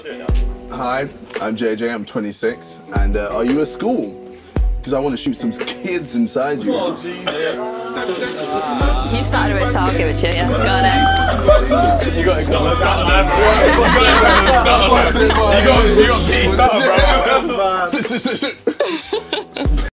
Hi, I'm JJ, I'm 26, and are you at school? Because I want to shoot some kids inside you. Oh, You started with I'll give it to you. Got it. You got pieced up, bro.